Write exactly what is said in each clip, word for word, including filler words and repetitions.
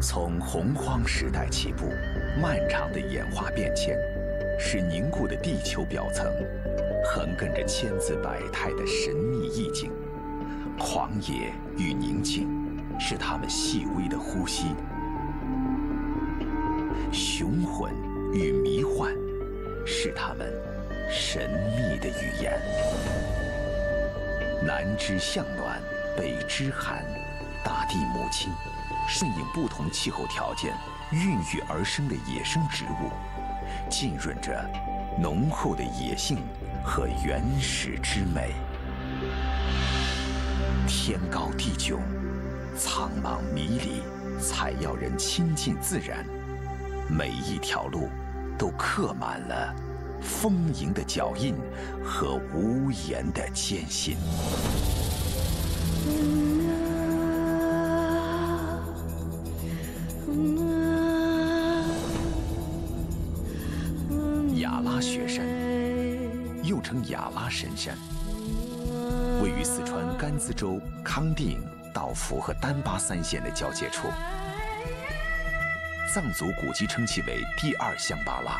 从洪荒时代起步，漫长的演化变迁，使凝固的地球表层横亘着千姿百态的神秘意境。狂野与宁静，是它们细微的呼吸；雄浑与迷幻，是它们神秘的语言。南之向暖，北之寒，大地母亲顺应不同气候条件孕育而生的野生植物，浸润着浓厚的野性和原始之美。天高地迥，苍茫迷离，才要人亲近自然。每一条路都刻满了丰盈的脚印和无言的艰辛。雅拉雪山，又称雅拉神山，位于四川甘孜州康定、道孚和丹巴三县的交界处。藏族古籍称其为第二香巴拉。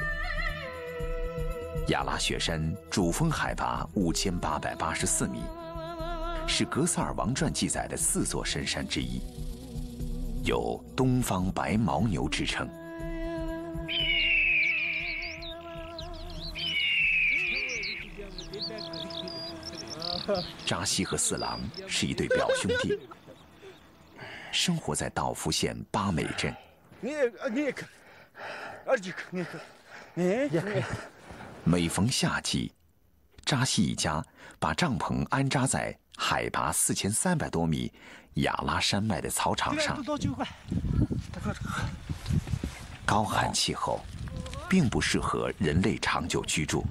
雅拉雪山主峰海拔五千八百八十四米，是《格萨尔王传》记载的四座神山之一，有“东方白牦牛”之称。扎西和四郎是一对表兄弟，生活在道孚县巴美镇。每逢夏季，扎西一家把帐篷安扎在海拔四千三百多米雅拉山脉的草场上。高寒气候并不适合人类长久居住，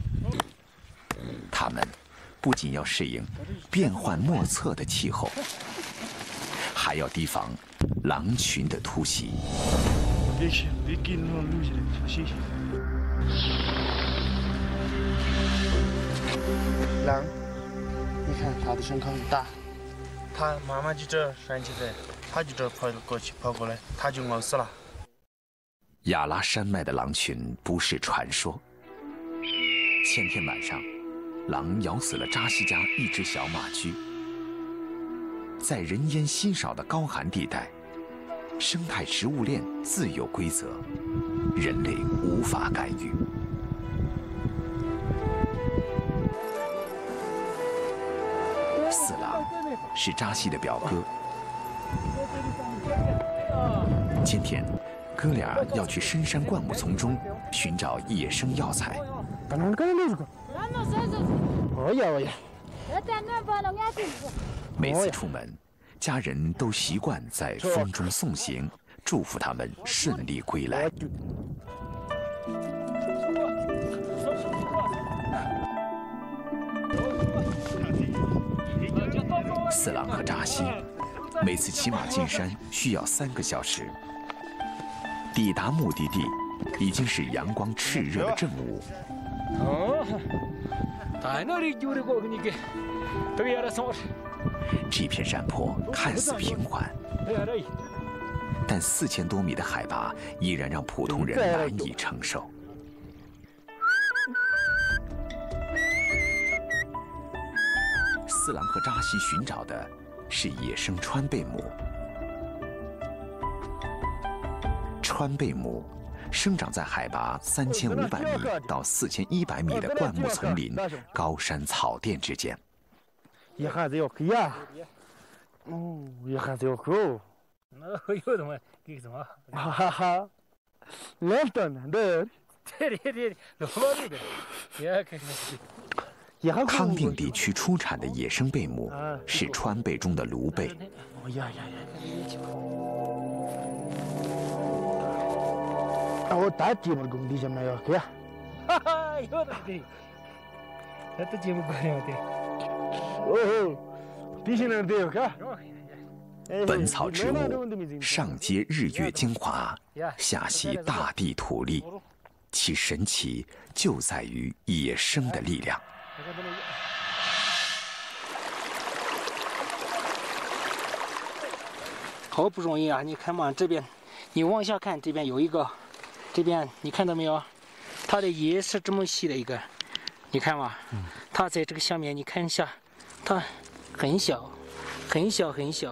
他们不仅要适应变幻莫测的气候，还要提防狼群的突袭。 狼，你看它的胸口很大，它妈妈就这拴起来，它就这跑过去跑过来，它就饿死了。 雅拉山脉的狼群不是传说。前天晚上，狼咬死了扎西家一只小马驹。在人烟稀少的高寒地带，生态食物链自有规则，人类无法干预。四郎是扎西的表哥。今天，哥俩要去深山灌木丛中寻找野生药材。每次出门，家人都习惯在风中送行，祝福他们顺利归来。四郎和扎西每次骑马进山需要三个小时，抵达目的地已经是阳光炽热的正午。这片山坡看似平缓，但四千多米的海拔依然让普通人难以承受。四郎和扎西寻找的是野生川贝母。川贝母生长在海拔三千五百米到四千一百米的灌木丛林、高山草甸之间。 一下子要去呀！哦，一下子要去哦。 那有什么？给什么？ 哈哈哈，冷的呢，对。 对对对，老老那个，也开始。 康定地区出产的野生贝母是川贝中的芦贝。 我打节目工地上面要去啊！ 哈哈，有的对，那都节目过来对。 哦，地上那对有看。 本草植物上接日月精华，下吸大地土力，其神奇就在于野生的力量。 好不容易啊！你看嘛，这边，你往下看，这边有一个，这边你看到没有？它的叶是这么细的一个，你看嘛，嗯、它在这个下面，你看一下，它很小，很小很小。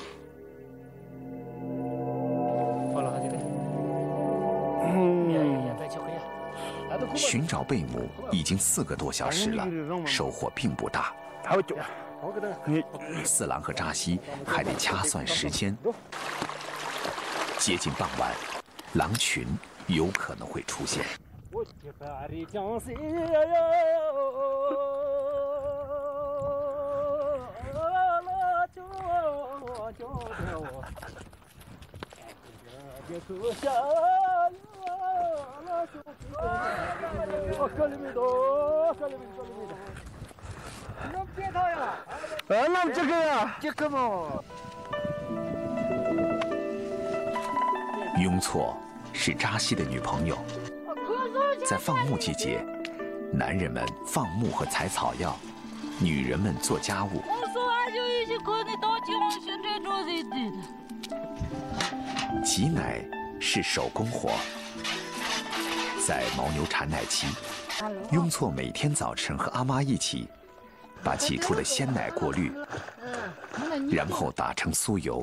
好了，好的。嗯。 寻找贝母已经四个多小时了，收获并不大。四郎和扎西还得掐算时间。接近傍晚，狼群有可能会出现。 啊，那这个呀， 这个嘛。 雍措是扎西的女朋友，在放牧季节，男人们放牧和采草药，女人们做家务。挤奶是手工活，在牦牛产奶期，雍措每天早晨和阿妈一起把挤出的鲜奶过滤，然后打成酥油。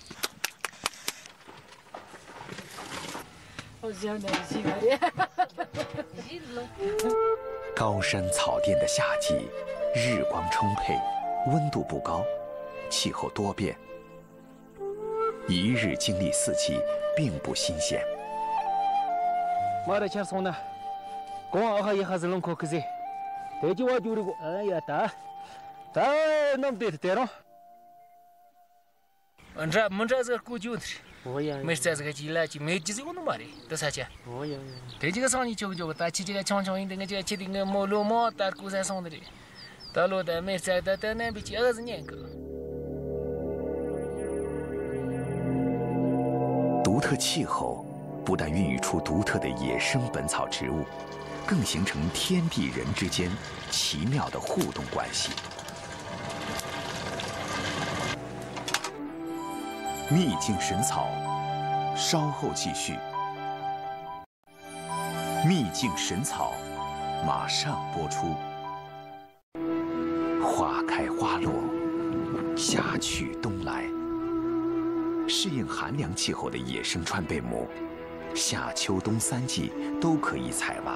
高山草甸的夏季，日光充沛，温度不高，气候多变，一日经历四季并不新鲜。 马的钱送的，光阿哈一下子弄口可是，这就我丢的过，哎呀打，打弄对的对了。俺这俺这这够久的。没在这个季来，就没几十个弄嘛的，多少钱？哦呀，这几个上你就就打起这个长长一点个这这点个毛路毛打古山上的的，到路的没在到到那边去二十年个。 独特气候不但孕育出独特的野生本草植物，更形成天地人之间奇妙的互动关系。秘境神草，稍后继续。秘境神草，马上播出。花开花落，夏去冬来，适应寒凉气候的野生川贝母，夏秋冬三季都可以采挖。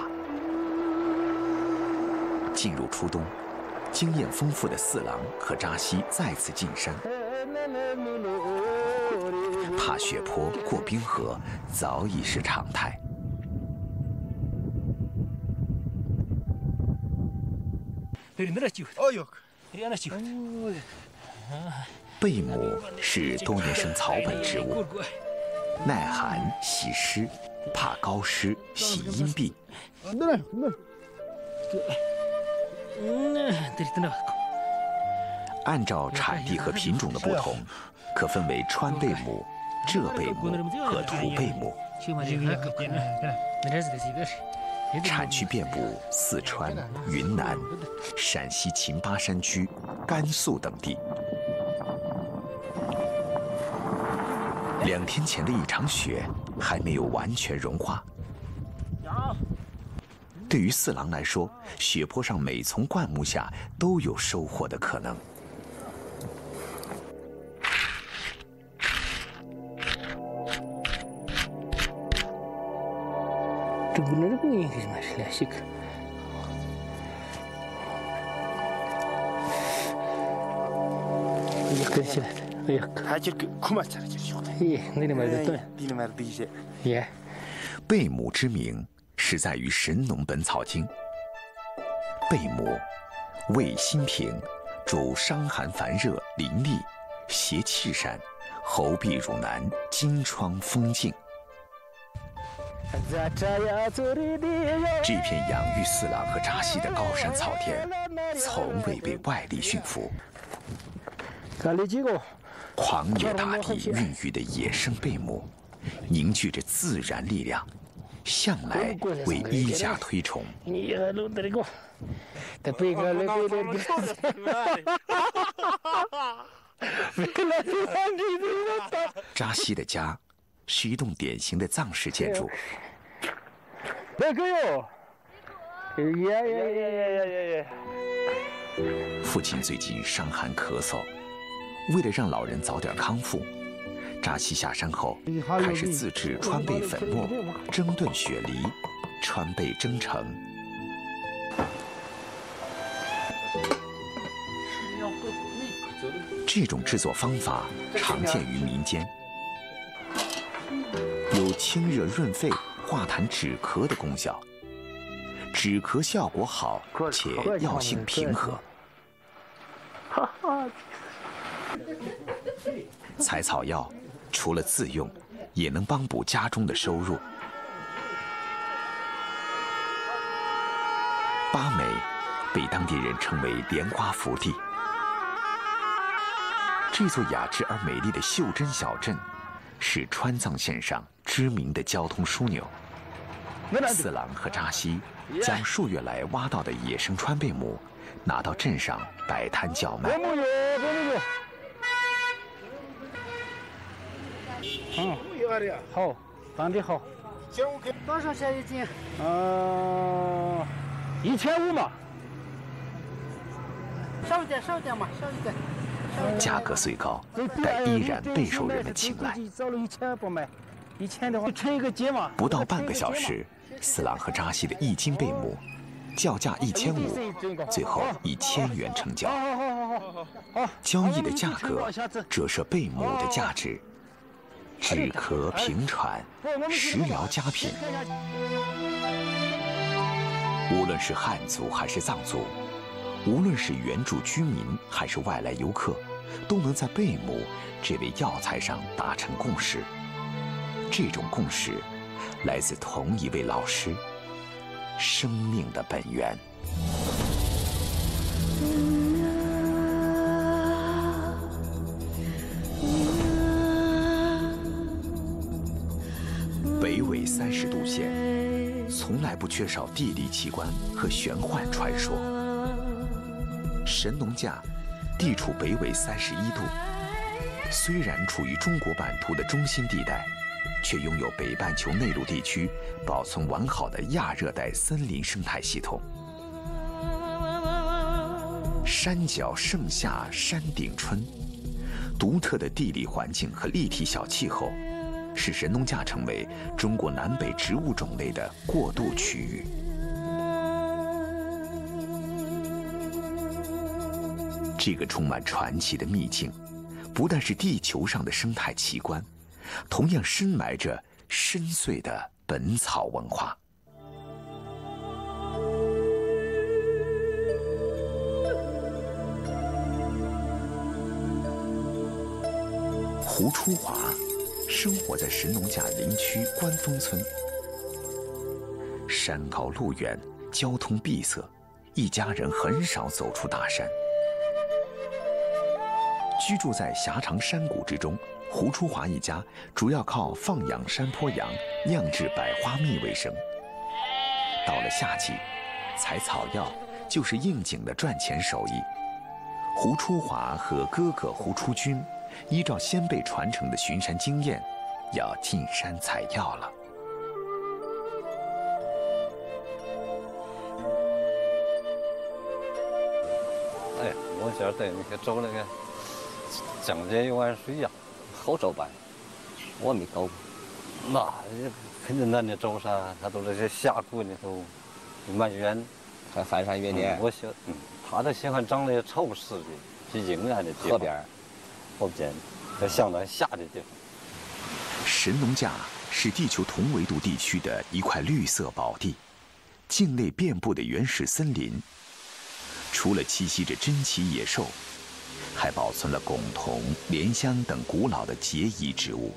进入初冬，经验丰富的四郎和扎西再次进山。爬雪坡、过冰河早已是常态。贝母是多年生草本植物，耐寒、喜湿，怕高湿、喜阴蔽。按照产地和品种的不同，可分为川贝母、浙贝母和土贝母。产区遍布四川、云南、陕西秦巴山区、甘肃等地。两天前的一场雪还没有完全融化。对于四郎来说，雪坡上每丛灌木下都有收获的可能。 这个那个应该是嘛是两些个。一根起来的，哎呀， 还就个苦嘛起来就是。 咦，那里面的对， 地里面的一些。 耶。 贝母之名是在于《神农本草经》。贝母，味辛平，主伤寒烦热、淋痢、邪气散、喉痹乳难、金疮风痉。这片养育四郎和扎西的高山草甸，从未被外力驯服。狂野大地孕育的野生贝母，凝聚着自然力量，向来为一家推崇。 扎西的家是一栋典型的藏式建筑。 那个哟，耶耶耶耶耶耶！ 父亲最近伤寒咳嗽，为了让老人早点康复，扎西下山后开始自制川贝粉末、蒸炖雪梨、川贝蒸橙。这种制作方法常见于民间，有清热润肺、化痰止咳的功效，止咳效果好且药性平和。采草药除了自用，也能帮补家中的收入。巴美被当地人称为莲花福地。这座雅致而美丽的袖珍小镇，是川藏线上知名的交通枢纽。四郎和扎西将数月来挖到的野生川贝母拿到镇上摆摊叫卖。 嗯，好，长得好。多少钱一斤？呃，一千五嘛。少一点，少一点嘛，少一点。 价格虽高，但依然备受人们青睐。不到半个小时，四郎和扎西的一斤贝母，叫价一千五，最后以千元成交。交易的价格折射贝母的价值，止咳平喘，食疗佳品。无论是汉族还是藏族，无论是原住居民还是外来游客，都能在贝母这味药材上达成共识。这种共识来自同一位老师——生命的本源。北纬三十度线从来不缺少地理奇观和玄幻传说。神农架地处北纬三十一度，虽然处于中国版图的中心地带，却拥有北半球内陆地区保存完好的亚热带森林生态系统。山脚盛夏，山顶春，独特的地理环境和立体小气候，使神农架成为中国南北植物种类的过渡区域。这个充满传奇的秘境，不但是地球上的生态奇观，同样深埋着深邃的本草文化。胡初华生活在神农架林区关峰村，山高路远，交通闭塞，一家人很少走出大山。居住在狭长山谷之中，胡初华一家主要靠放养山坡羊、酿制百花蜜为生。到了夏季，采草药就是应景的赚钱手艺。胡初华和哥哥胡初军依照先辈传承的巡山经验，要进山采药了。 哎，我觉得那个走那个江街一碗水呀，好走吧？我没走过，那肯定咱的走噻，它都是些峡谷里头，蛮远， 还翻山越岭。 我喜，嗯，他都喜欢长得潮湿的、僻静安的地方。 河边， 河边，在相当下的地方。 神农架是地球同纬度地区的一块绿色宝地，境内遍布的原始森林，除了栖息着珍奇野兽，还保存了汞桐、莲香等古老的结衣植物。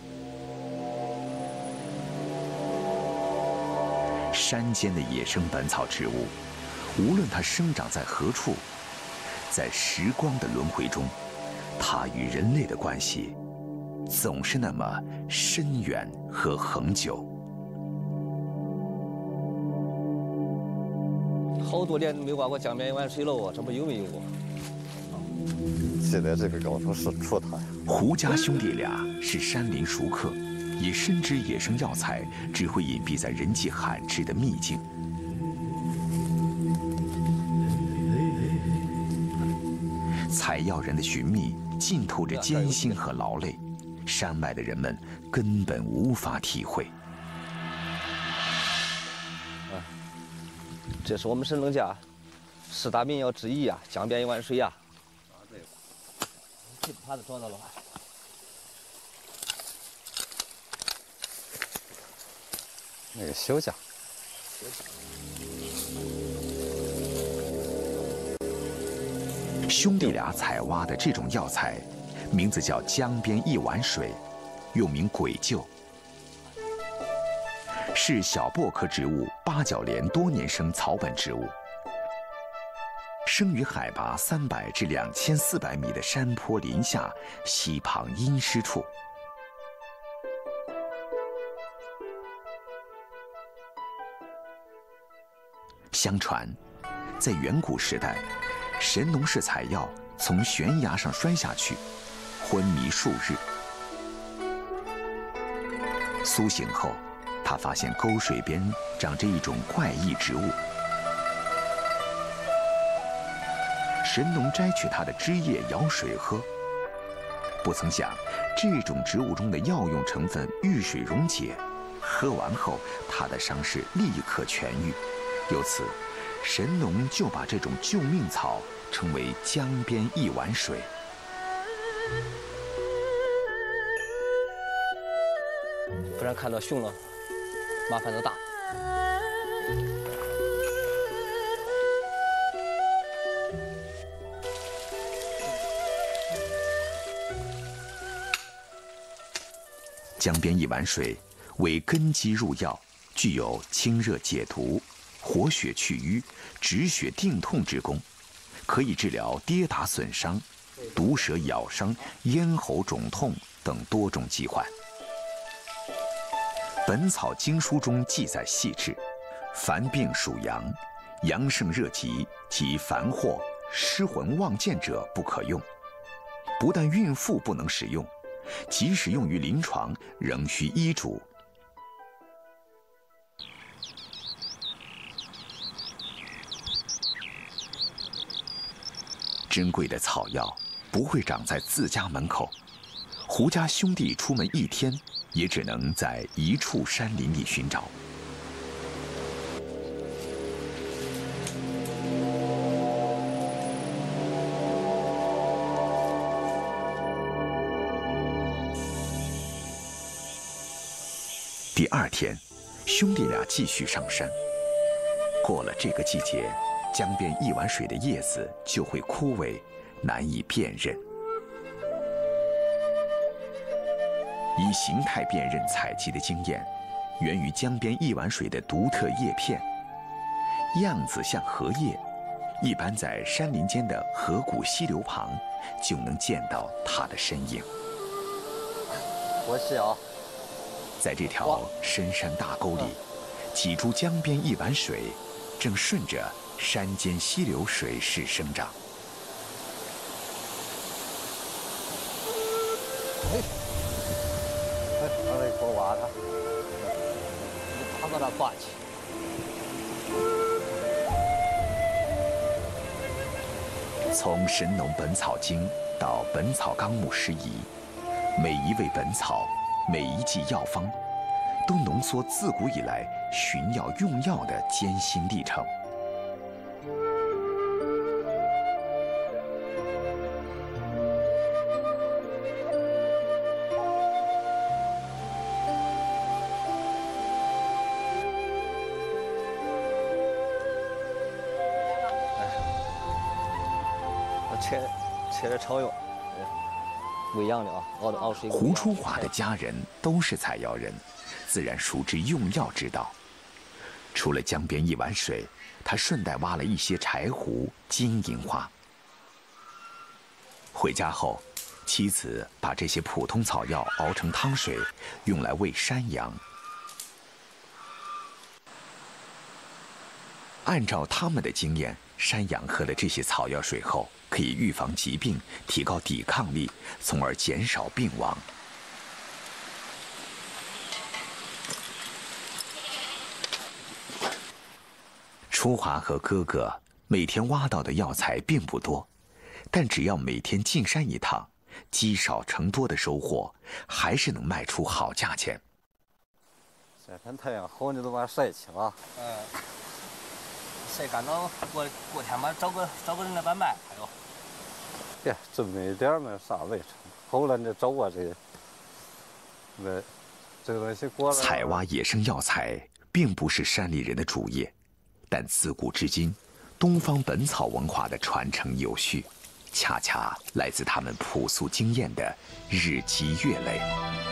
山间的野生本草植物，无论它生长在何处，在时光的轮回中，它与人类的关系总是那么深远和恒久。 好多年没挖过江边一碗水了，这不有没有过？ 记得这个高头是出它。 胡家兄弟俩是山林熟客，也深知野生药材只会隐蔽在人迹罕至的秘境。采药人的寻觅浸透着艰辛和劳累，山外的人们根本无法体会。 啊，这是我们神农架十大名药之一呀，江边一碗水呀。啊，对。这耙子找到了吧？ 那个小架。 兄弟俩采挖的这种药材，名字叫江边一碗水，又名鬼臼，是小薄科植物八角莲多年生草本植物，生于海拔三百至两千四百米的山坡林下溪旁阴湿处。相传，在远古时代，神农氏采药从悬崖上摔下去，昏迷数日。苏醒后，他发现沟水边长着一种怪异植物。神农摘取它的枝叶舀水喝，不曾想这种植物中的药用成分遇水溶解，喝完后他的伤势立刻痊愈。由此，神农就把这种救命草称为江边一碗水。 不然看到熊了，麻烦就大。 江边一碗水为根基入药，具有清热解毒、活血去瘀、止血定痛之功，可以治疗跌打损伤、毒蛇咬伤、咽喉肿痛等多种疾患。《本草经书》中记载细致，凡病属阳、阳盛热疾及烦惑、失魂忘健者不可用。不但孕妇不能使用，即使用于临床，仍需医嘱。珍贵的草药不会长在自家门口，胡家兄弟出门一天，也只能在一处山林里寻找。第二天，兄弟俩继续上山。过了这个季节，江边一碗水的叶子就会枯萎，难以辨认。以形态辨认采集的经验，源于江边一碗水的独特叶片，样子像荷叶，一般在山林间的河谷溪流旁就能见到它的身影。 我是啊， 在这条深山大沟里，几株江边一碗水正顺着山间溪流水势生长。 哎，哎，我来给挖它，你爬到那挂去。 从《神农本草经》到《本草纲目拾遗》，每一味本草，每一剂药方，都浓缩自古以来寻药用药的艰辛历程。 切切着炒用，喂养的啊，熬的熬水。 胡春华的家人都是采药人，自然熟知用药之道。除了江边一碗水，他顺带挖了一些柴胡、金银花。回家后，妻子把这些普通草药熬成汤水，用来喂山羊。按照他们的经验， 山羊喝了这些草药水后，可以预防疾病，提高抵抗力，从而减少病亡。初华和哥哥每天挖到的药材并不多，但只要每天进山一趟，积少成多的收获，还是能卖出好价钱。 晒天太阳好，你都把它晒起了。 嗯，晒干了，过过天嘛，找个找个人来把卖。哎呦， 呀，这么一点没啥未成，后来你找我这，那这个东西过了。 采挖野生药材并不是山里人的主业，但自古至今，东方本草文化的传承有序，恰恰来自他们朴素经验的日积月累。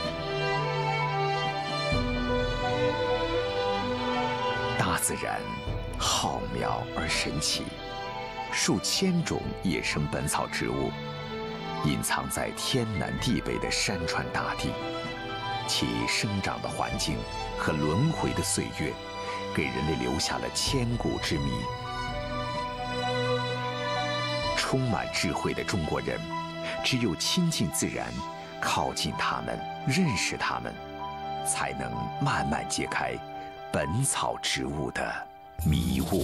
大自然浩渺而神奇，数千种野生本草植物隐藏在天南地北的山川大地，其生长的环境和轮回的岁月，给人类留下了千古之谜。充满智慧的中国人，只有亲近自然，靠近它们，认识它们，才能慢慢揭开本草植物的迷雾。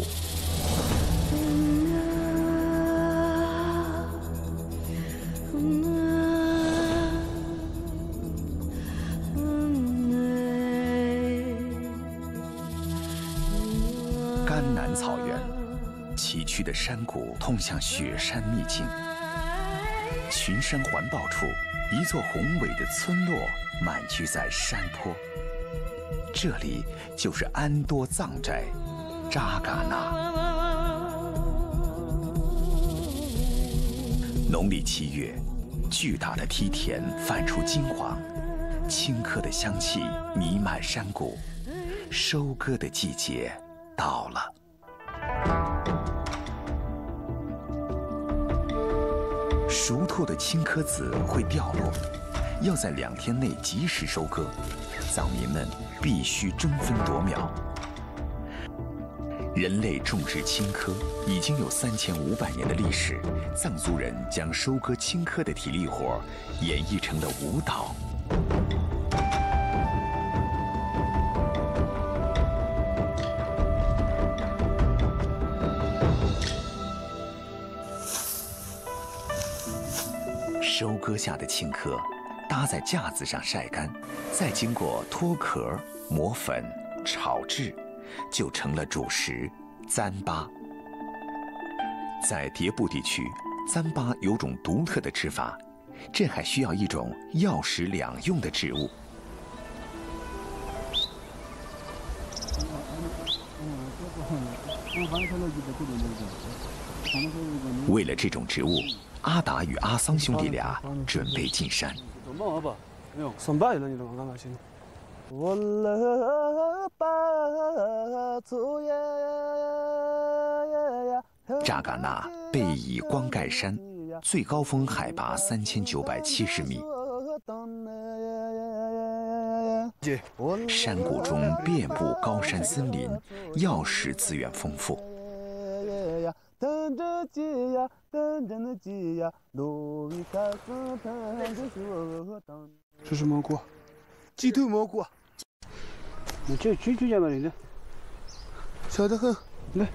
甘南草原，崎岖的山谷通向雪山秘境。群山环抱处，一座宏伟的村落满居在山坡。这里就是安多藏寨扎尕那。农历七月，巨大的梯田泛出金黄，青稞的香气弥漫山谷。收割的季节到了。熟透的青稞子会掉落，要在两天内及时收割，藏民们必须争分夺秒。人类种植青稞已经有三千五百年的历史，藏族人将收割青稞的体力活演绎成了舞蹈。收割下的青稞搭在架子上晒干，再经过脱壳、磨粉、炒制，就成了主食糌粑。在迭部地区，糌粑有种独特的吃法，这还需要一种药食两用的植物。为了这种植物，阿达与阿桑兄弟俩准备进山。扎尕那背倚光盖山，最高峰海拔三千九百七十米。山谷中遍布高山森林，药食资源丰富。 这是蘑菇，鸡头蘑菇。你这举举下吧，你的，小得很。来。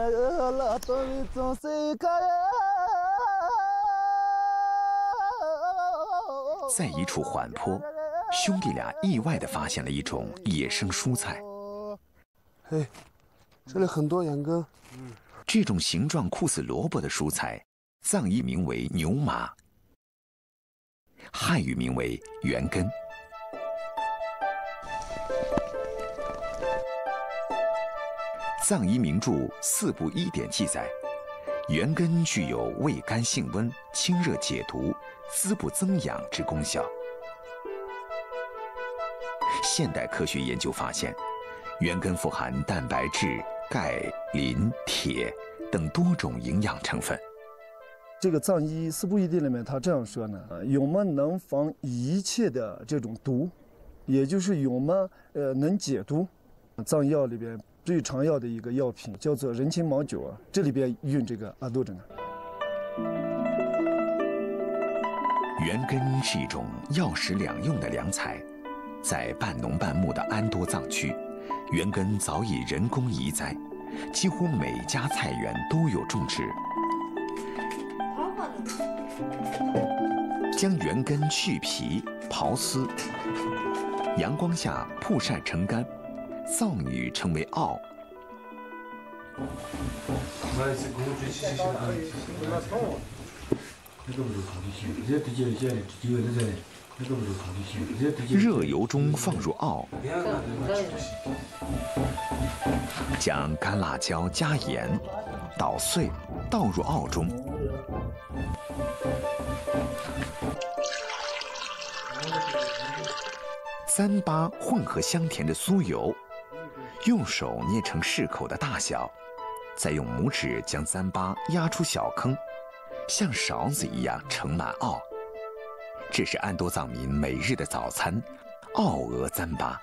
在一处缓坡，兄弟俩意外地发现了一种野生蔬菜。 哎，这里很多羊羹。 嗯。这种形状酷似萝卜的蔬菜，藏语名为牛麻，汉语名为圆根。藏医名著《四部医典》记载，圆根具有味甘性温、清热解毒、滋补增养之功效。现代科学研究发现，圆根富含蛋白质、钙、磷、铁等多种营养成分。 这个藏医四部医典里面，他这样说呢：永么能防一切的这种毒，也就是永么呃能解毒。藏药里边最常药的一个药品，叫做人参毛酒啊，这里边运这个阿杜着呢。 原根是一种药食两用的良材，在半农半牧的安多藏区，原根早已人工移栽，几乎每家菜园都有种植。将原根去皮、刨丝，阳光下曝晒成干，藏语称为奥。热油中放入奥，将干辣椒加盐捣碎，倒入奥中。糌粑混合香甜的酥油，用手捏成适口的大小，再用拇指将糌粑压出小坑，像勺子一样盛满奥。这是安多藏民每日的早餐——奥俄糌粑。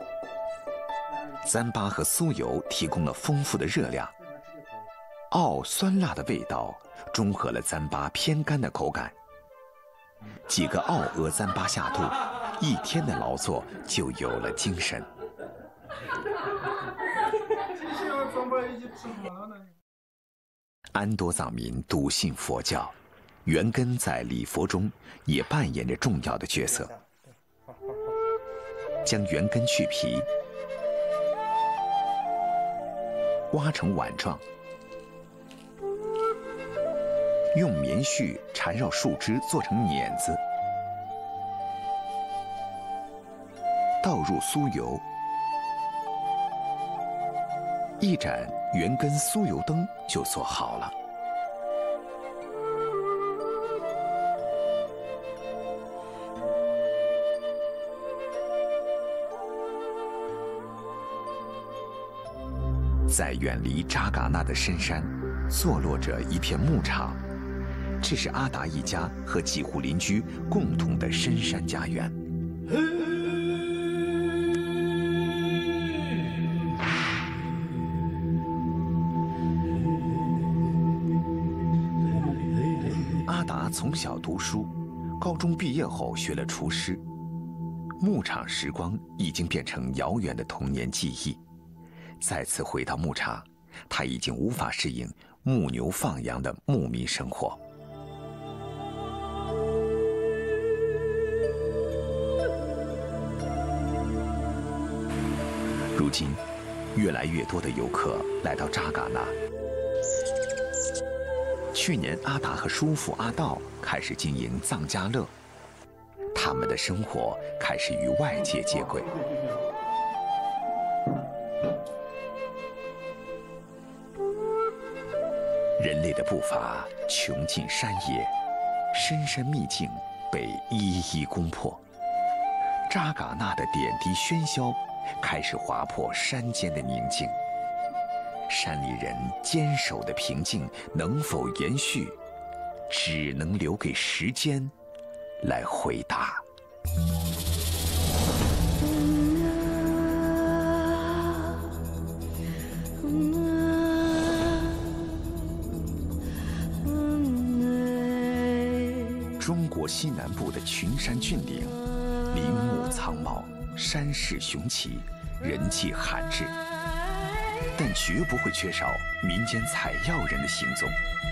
糌粑和酥油提供了丰富的热量，奥酸辣的味道中和了糌粑偏干的口感。几个奥俄糌粑下肚，一天的劳作就有了精神。安多藏民笃信佛教，原根在礼佛中也扮演着重要的角色。将原根去皮，挖成碗状，用棉絮缠绕树枝做成碾子，倒入酥油，一盏原根酥油灯就做好了。在远离扎尕那的深山，坐落着一片牧场，这是阿达一家和几户邻居共同的深山家园。阿达从小读书，高中毕业后学了厨师。牧场时光已经变成遥远的童年记忆。再次回到牧场，他已经无法适应牧牛放羊的牧民生活。如今，越来越多的游客来到扎尕那。去年，阿达和叔父阿道开始经营藏家乐，他们的生活开始与外界接轨。人类的步伐穷尽山野，深山秘境被一一攻破。扎尕那的点滴喧嚣开始划破山间的宁静。山里人坚守的平静能否延续，只能留给时间来回答。中国西南部的群山峻岭，林木苍茂，山势雄奇，人迹罕至，但绝不会缺少民间采药人的行踪。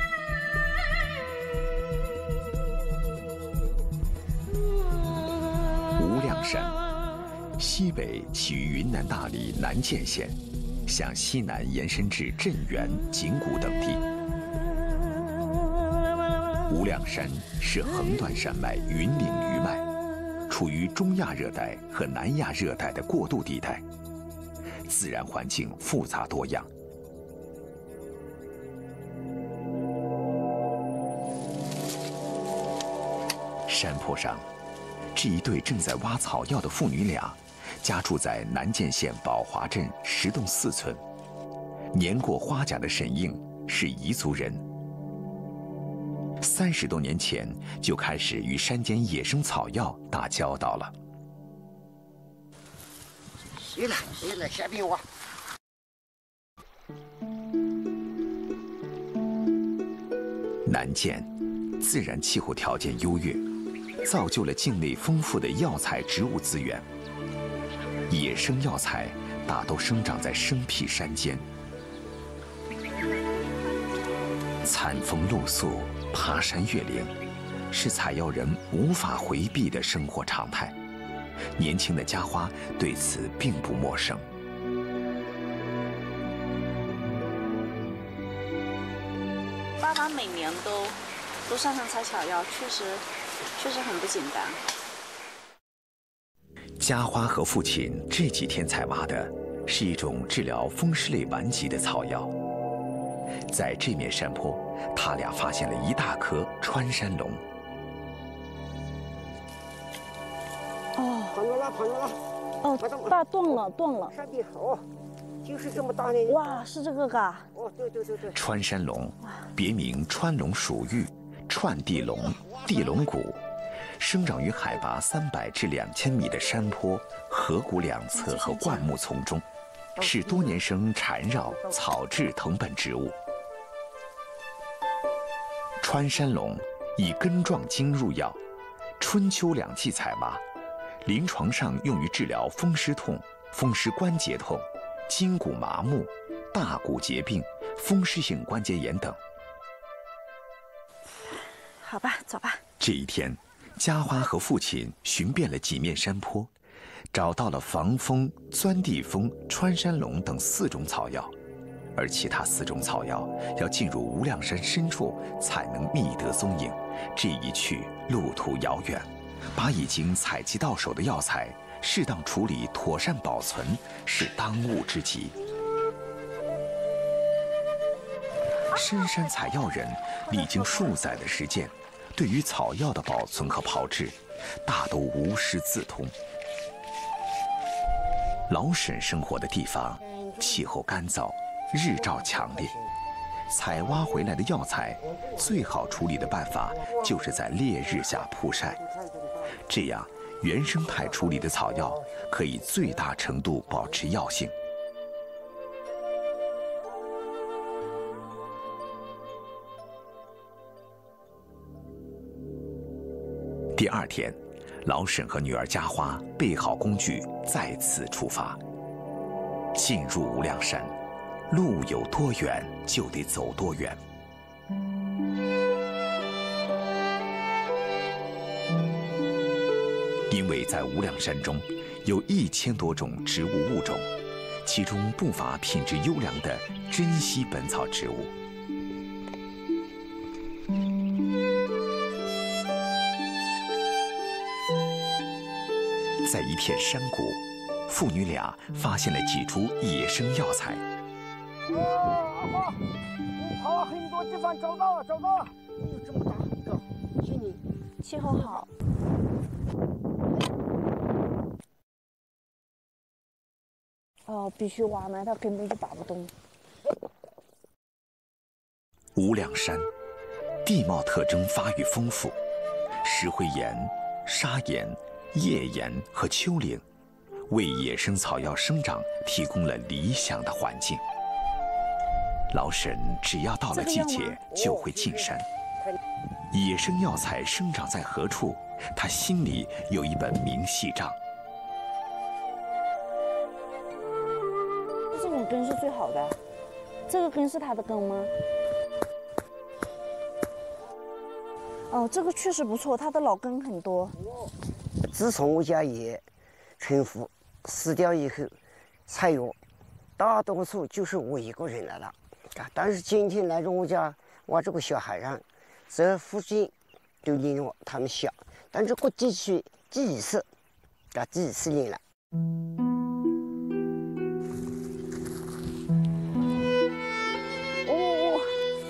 无量山，西北起于云南大理南涧县，向西南延伸至镇远、景谷等地。无量山是横断山脉云岭余脉，处于中亚热带和南亚热带的过渡地带，自然环境复杂多样。山坡上，这一对正在挖草药的父女俩，家住在南涧县宝华镇石洞四村。年过花甲的沈应是彝族人。三十多年前就开始与山间野生草药打交道了。 谁了？谁了？先别我。 南涧自然气候条件优越，造就了境内丰富的药材植物资源。野生药材大都生长在生僻山间，餐风露宿、爬山越岭，是采药人无法回避的生活常态。年轻的家花对此并不陌生。 爸爸每年都都上山采草药，确实确实很不简单。 家花和父亲这几天采挖的是一种治疗风湿类顽疾的草药。在这面山坡，他俩发现了一大棵穿山龙。 哦， 碰到了，碰到了。 哦，爸断了，断了。 山壁好，就是这么大的。 哇，是这个嘎？ 哦，对对对对。 穿山龙，别名川龙属玉、串地龙、地龙骨。生长于海拔三百至两千米的山坡、河谷两侧和灌木丛中，是多年生缠绕草质藤本植物。穿山龙以根状茎入药，春秋两季采挖，临床上用于治疗风湿痛、风湿关节痛、筋骨麻木、大骨结病、风湿性关节炎等。 好吧，走吧。 这一天，家花和父亲寻遍了几面山坡，找到了防风、钻地风、穿山龙等四种草药，而其他四种草药要进入无量山深处才能觅得踪影。这一去路途遥远，把已经采集到手的药材适当处理、妥善保存是当务之急。深山采药人历经数载的实践，对于草药的保存和炮制，大都无师自通。老沈生活的地方，气候干燥，日照强烈，采挖回来的药材，最好处理的办法就是在烈日下曝晒，这样原生态处理的草药可以最大程度保持药性。第二天，老沈和女儿家花备好工具，再次出发。进入无量山，路有多远就得走多远。因为在无量山中有一千多种植物物种，其中不乏品质优良的珍稀本草植物。在一片山谷，父女俩发现了几株野生药材。 哦，阿妈，你跑了很多地方找到了，找到了。哎呦，这么大一个，谢你。 气候好。哦，必须挖埋，它根本就拔不动。 无量山地貌特征发育丰富，石灰岩、砂岩、页岩和丘陵为野生草药生长提供了理想的环境。老沈只要到了季节就会进山。野生药材生长在何处，他心里有一本明细账。 这种根是最好的，这个根是它的根吗？哦，这个确实不错，它的老根很多。 自从我家爷陈父死掉以后，采药大多数就是我一个人来了。啊，但是今天来到我家，我这个小孩上，这附近就领我他们想，但是过地区第一次，啊，第一次领了。 哦。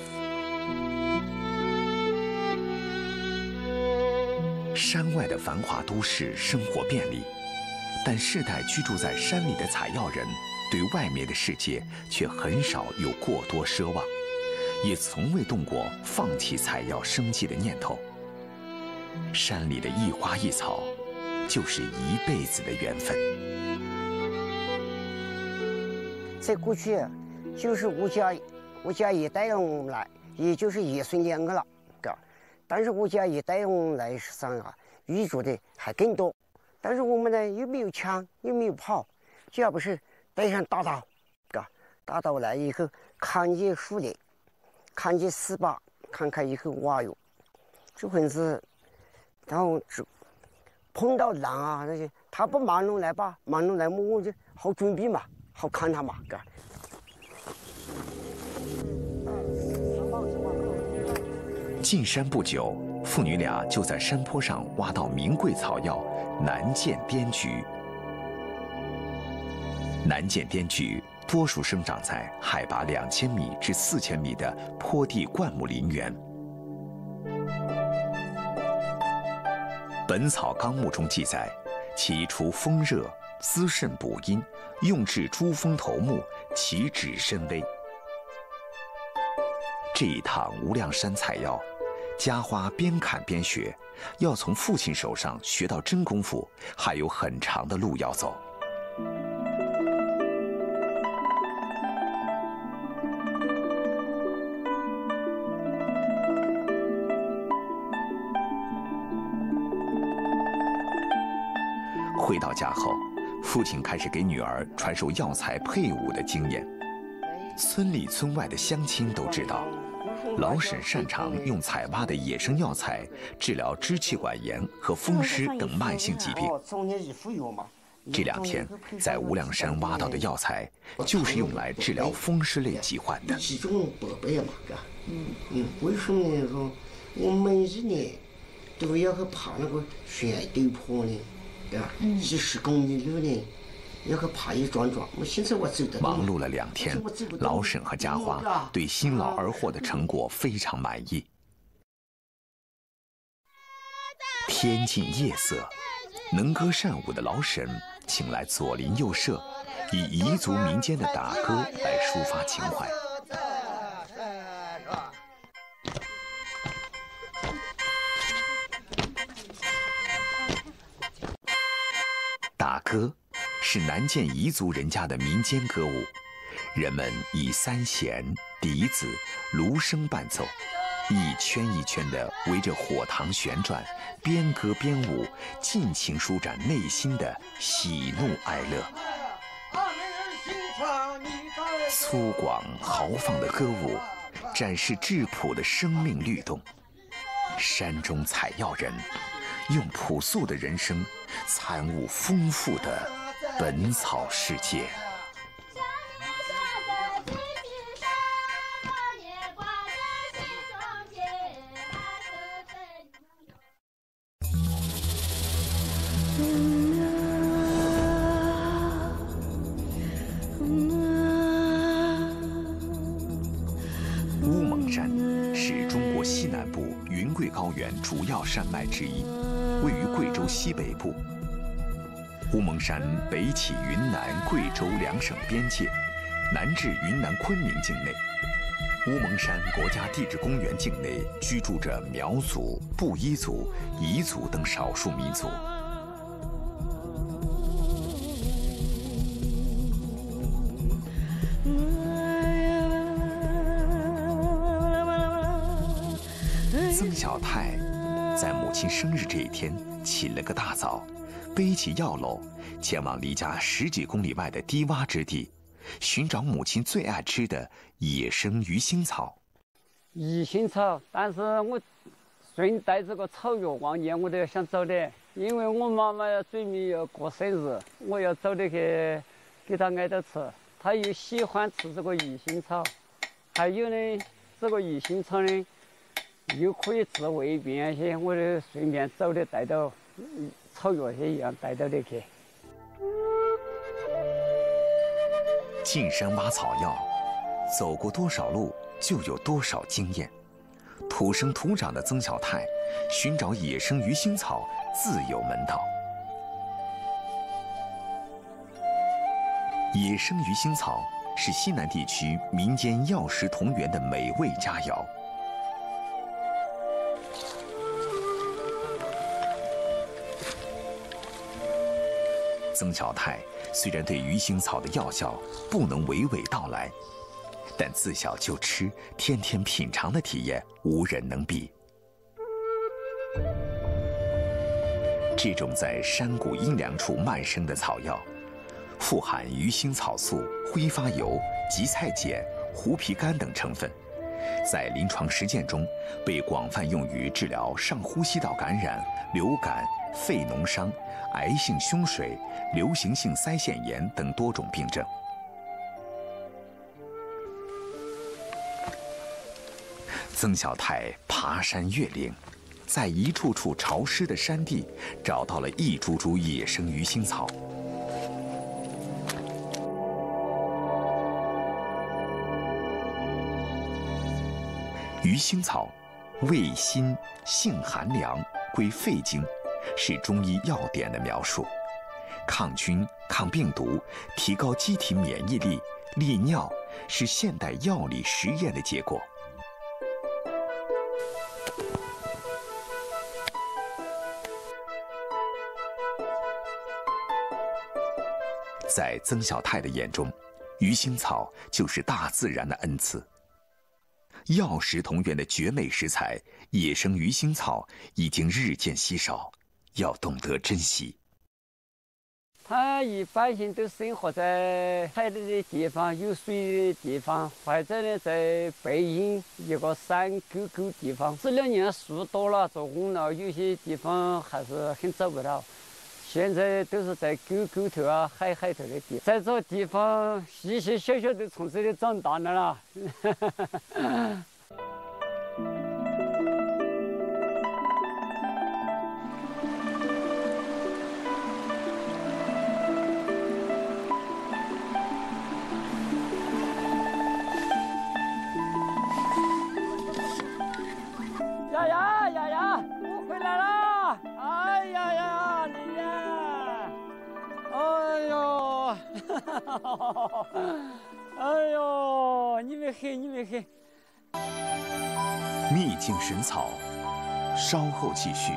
山外的繁华都市生活便利，但世代居住在山里的采药人，对外面的世界却很少有过多奢望，也从未动过放弃采药生计的念头。山里的一花一草，就是一辈子的缘分。 在过去，就是我家，我家也带了我们来，也就是爷孙两个了， 但是我家一代人来上啊，遇着的还更多。但是我们呢又没有枪，又没有炮，就要不是带上大刀，嘎，大刀来以后看见树林，看见四把，看看以后哇哟，这份是，然后就碰到狼啊那些，他不忙弄来吧，忙弄来我就好准备嘛，好看他嘛，嘎。 进山不久，父女俩就在山坡上挖到名贵草药南涧滇菊。南涧滇菊多数生长在海拔两千米至四千米的坡地灌木林园。《本草纲目》中记载，其除风热、滋肾补阴，用治诸风头目，其旨甚微。这一趟无量山采药，家花边看边学，要从父亲手上学到真功夫，还有很长的路要走。回到家后，父亲开始给女儿传授药材配伍的经验。村里村外的乡亲都知道，老沈擅长用采挖的野生药材治疗支气管炎和风湿等慢性疾病。这两天在无量山挖到的药材，就是用来治疗风湿类疾患的。 其中宝贝嘛，是吧？嗯嗯，为什么呢？说我每日呢都要去爬那个悬陡坡呢？啊，几十公里路呢，要去爬一转转。我现在我走得忙碌了两天，老沈和家花对辛劳而获的成果非常满意。天近夜色，能歌善舞的老沈请来左邻右舍，以彝族民间的打歌来抒发情怀。打歌是南涧彝族人家的民间歌舞，人们以三弦、笛子、芦笙伴奏，一圈一圈地围着火塘旋转，边歌边舞，尽情舒展内心的喜怒哀乐。粗犷豪放的歌舞，展示质朴的生命律动。山中采药人用朴素的人生参悟丰富的本草世界。乌蒙山是中国西南部云贵高原主要山脉之一，位于贵州西北部。乌蒙山北起云南、贵州两省边界，南至云南昆明境内。乌蒙山国家地质公园境内居住着苗族、布依族、彝族等少数民族。曾小泰在母亲生日这一天起了个大早，背起药篓，前往离家十几公里外的低洼之地，寻找母亲最爱吃的野生鱼腥草。 鱼腥草，但是我顺带这个草药往年我都要想找的，因为我妈妈要准备要过生日，我要找的去给她挨着吃。她又喜欢吃这个鱼腥草，还有呢，这个鱼腥草呢。又可以治胃病些，我就顺便找的带到草药些一样带到的去。 进山挖草药，走过多少路就有多少经验。土生土长的曾小泰，寻找野生鱼腥草自有门道。野生鱼腥草是西南地区民间药食同源的美味佳肴。曾小泰虽然对鱼腥草的药效不能娓娓道来，但自小就吃、天天品尝的体验无人能比。 这种在山谷阴凉处漫生的草药，富含鱼腥草素、挥发油、荠菜碱、胡皮苷等成分，在临床实践中被广泛用于治疗上呼吸道感染、流感、肺脓伤、癌性胸水、流行性腮腺炎等多种病症。曾小泰爬山越岭，在一处处潮湿的山地找到了一株株野生鱼腥草。鱼腥草味辛，性寒凉，归肺经，是中医药典的描述。抗菌、抗病毒，提高机体免疫力，利尿，是现代药理实验的结果。在曾小泰的眼中，鱼腥草就是大自然的恩赐。药食同源的绝美食材，野生鱼腥草已经日渐稀少，要懂得珍惜。 他一般性都生活在海里的地方、有水的地方，或者呢在背阴一个山沟沟地方。这两年树多了，做工了，有些地方还是很找不到。现在都是在沟沟头啊、海海头的地，在这个地方细细小小都从这里长大的了。丫丫丫丫，我回来了！哎呀呀，你呀！哎呦，哎呦，你没黑，你没黑。 秘境神草，稍后继续。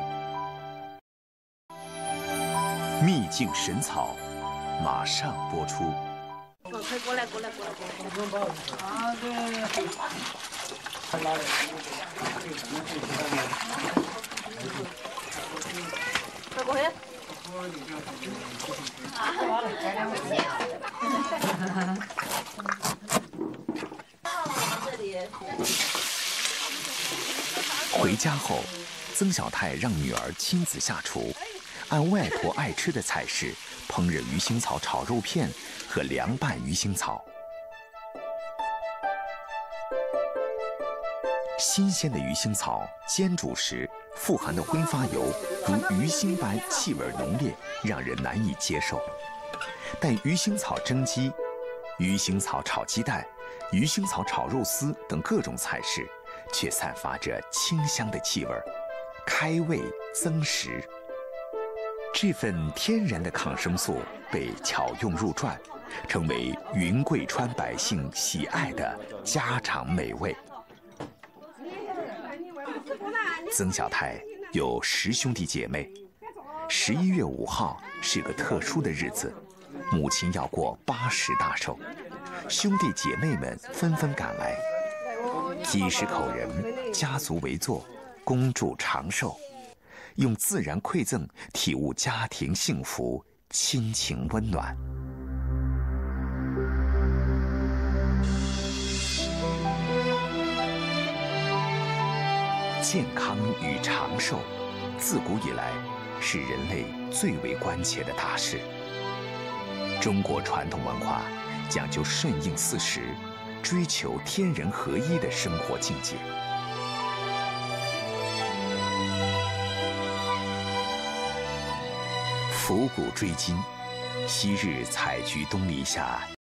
秘境神草，马上播出。 快过来，过来，过来，过来！ 啊，对。 快过去！ 回家后，曾小泰让女儿亲自下厨，按外婆爱吃的菜式烹饪鱼腥草炒肉片和凉拌鱼腥草。新鲜的鱼腥草煎煮时富含的挥发油如鱼腥般气味浓烈，让人难以接受。但鱼腥草蒸鸡、鱼腥草炒鸡蛋、鱼腥草炒肉丝等各种菜式，却散发着清香的气味，开胃增食。这份天然的抗生素被巧用入馔，成为云贵川百姓喜爱的家常美味。曾小泰有十兄弟姐妹，十一月五号是个特殊的日子，母亲要过八十大寿，兄弟姐妹们纷纷赶来，几十口人家族围坐，恭祝长寿，用自然馈赠体悟家庭幸福，亲情温暖。健康与长寿，自古以来是人类最为关切的大事。中国传统文化讲究顺应四时，追求天人合一的生活境界。伏古追今，昔日采菊东篱下，